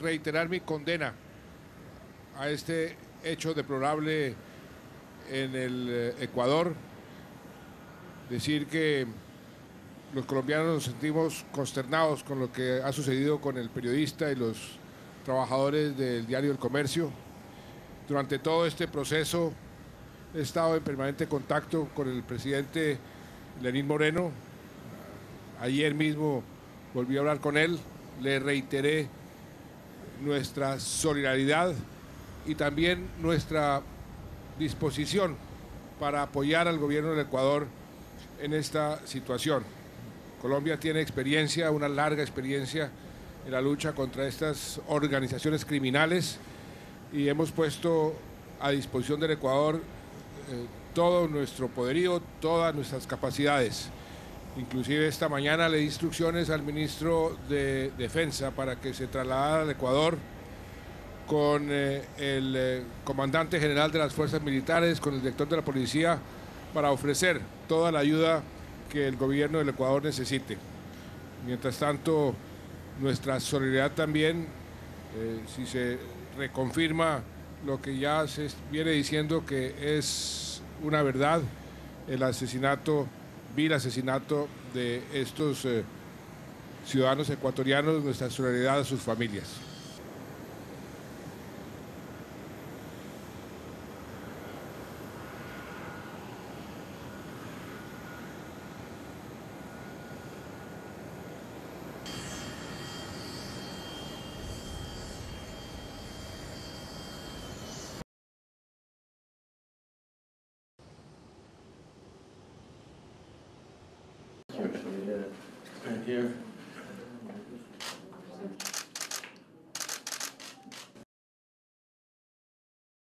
reiterar mi condena a este hecho deplorable en el Ecuador, decir que los colombianos nos sentimos consternados con lo que ha sucedido con el periodista y los trabajadores del diario El Comercio. Durante todo este proceso he estado en permanente contacto con el presidente Lenín Moreno. Ayer mismo volví a hablar con él, le reiteré nuestra solidaridad y también nuestra disposición para apoyar al gobierno del Ecuador en esta situación. Colombia tiene experiencia, una larga experiencia en la lucha contra estas organizaciones criminales y hemos puesto a disposición del Ecuador todo nuestro poderío, todas nuestras capacidades. Inclusive esta mañana le di instrucciones al ministro de Defensa para que se trasladara al Ecuador con el comandante general de las fuerzas militares, con el director de la policía, para ofrecer toda la ayuda que el gobierno del Ecuador necesite. Mientras tanto, nuestra solidaridad también, si se reconfirma lo que ya se viene diciendo que es una verdad, el asesinato, vil asesinato de estos ciudadanos ecuatorianos, nuestra solidaridad a sus familias. Right here.